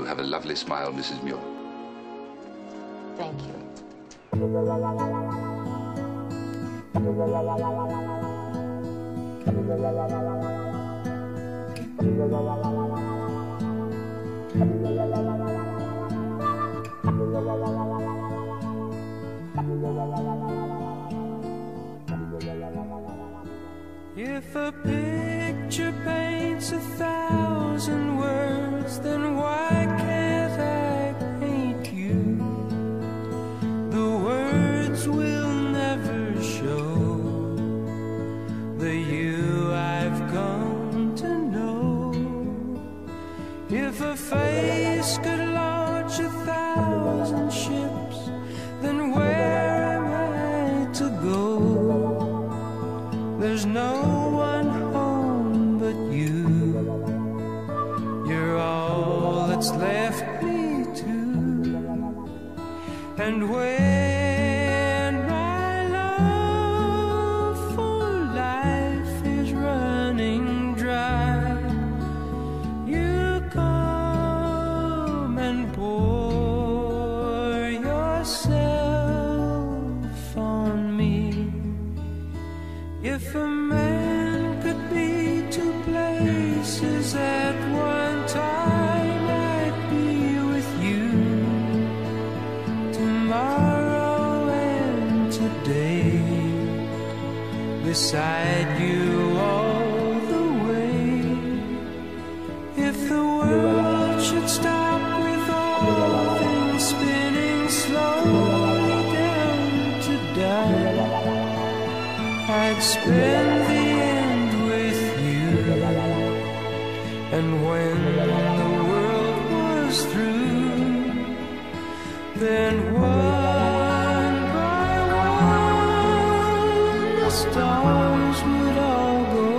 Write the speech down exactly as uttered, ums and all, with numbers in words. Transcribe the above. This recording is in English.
have a lovely smile, Missus Muir. Thank you. If a picture paints a thousand words, then why can't I paint you? The words will never show the you I've come to know. If a face could launch a thousand ships, then where am I to go? There's no one home but you. You're all that's left me to. And when my love for life is running dry, you come and pour yourself on me. If a man could be two places at one time, I'd be with you tomorrow and today, beside you all the way. If the world should stop with all things spinning slowly down to die, I'd spend the end with you. And when the world was through, then one by one the stars would all go